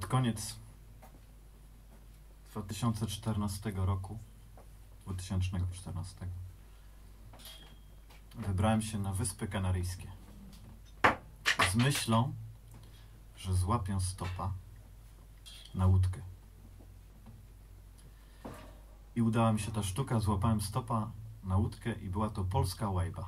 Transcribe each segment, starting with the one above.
koniec 2014 roku, 2014, wybrałem się na Wyspy Kanaryjskie z myślą, że złapię stopa na łódkę. I udała mi się ta sztuka, złapałem stopa na łódkę i była to polska łajba,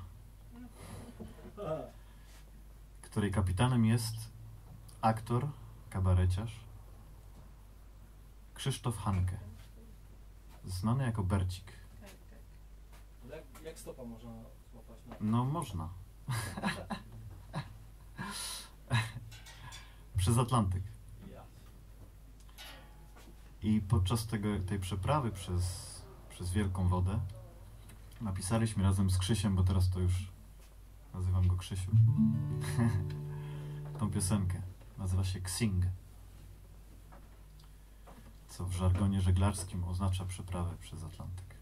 której kapitanem jest aktor, kabareciarz Krzysztof Hanke, znany jako Bercik. Jak stopa można złapać? No można. Przez Atlantyk. I podczas tej przeprawy przez wielką wodę napisaliśmy razem z Krzysiem, bo teraz to już nazywam go Krzysiu, tą piosenkę. Nazywa się Ksing, co w żargonie żeglarskim oznacza przeprawę przez Atlantyk.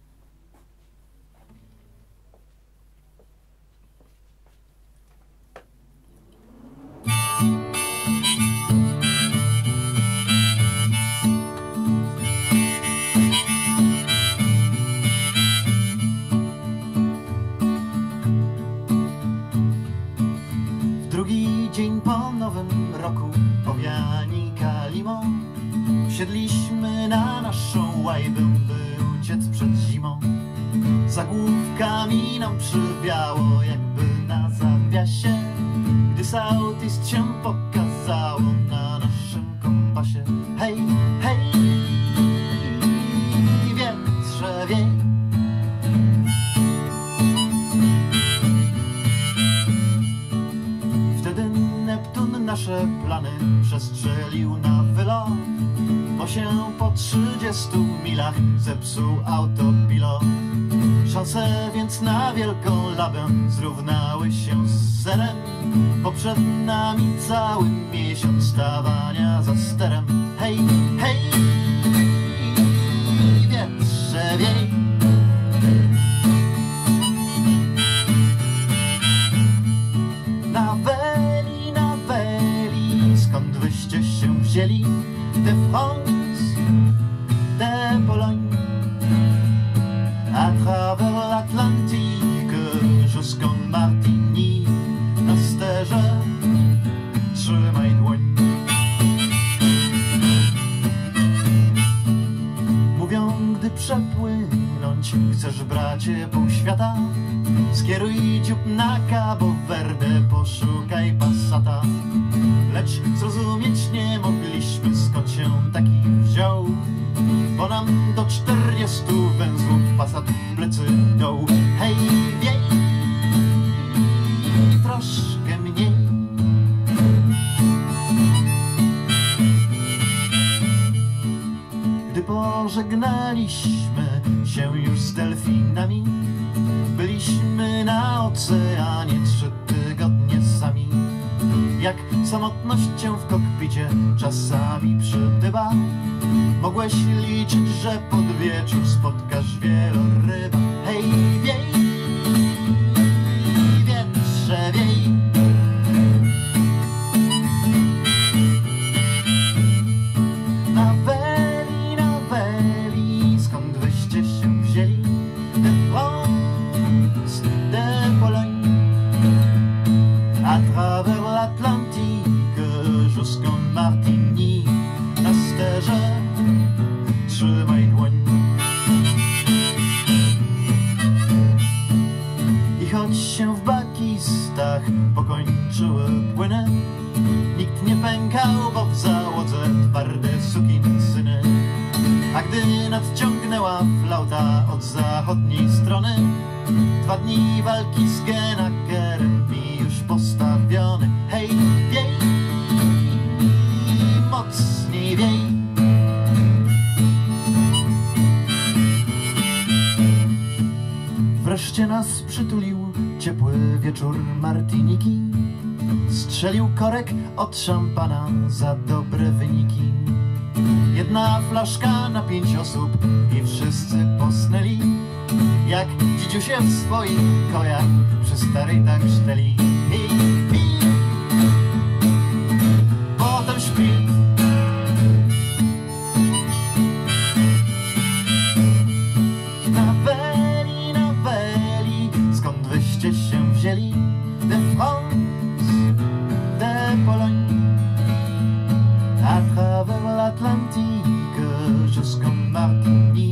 Drugi dzień po nowym roku, owiani kalimą, wsiedliśmy na naszą łajbę, by uciec przed zimą. Za główkami nam przywiało, jakby na zawiasie, gdy southeast się pokazało na naszym kompasie. Hej, hej, wietrze wiej. Neptun nasze plany przestrzelił na wylot, bo się po 30 milach zepsuł autopilot. Szanse więc na wielką labę zrównały się z zerem, bo przed nami cały miesiąc stawania za sterem. Hej, hej, wietrze wiej. Skąd wyście się wzięli? De France, de Pologne, à travers l'Atlantique jusqu'en Martinique. Na sterze trzymaj dłoń. Mówią, gdy przepłynąć chcesz, bracie, pół świata, skieruj dziób na Cabo Verde, poszukaj Passata. Lecz zrozumieć nie mogliśmy, skąd się taki wziął, bo nam do 40 węzłów Passat w plecy dął. Hej, wiej, troszkę mniej. Gdy pożegnaliśmy się już z delfinami, byliśmy na oceanie 3 tygodnie sami. Jak samotność cię w kokpicie czasami przytywa, mogłeś liczyć, że pod wieczór spotkasz wieloryba. Hej, wiej, wietrze wiej. Na weli, skąd wyście się wzięli? De France, de Pologne, à travers l'Atlantique jusqu'en Martinique. Na sterze trzymaj dłoń. I choć się w bakistach pokończyły płyny, nikt nie pękał, bo w załodze twarde sukinsyny. A gdy nadciągnęła flauta od zachodniej strony, 2 dni walki z Genakerem mi już postawiony. Hej, wiej, mocniej wiej. Wreszcie nas przytulił ciepły wieczór Martiniki. Strzelił korek od szampana za dobre wyniki. 1 flaszka na 5 osób i wszyscy posnęli, jak dzidziusie w swoich kojach przy starej tanksteli. Potem śpi Francesco Martini.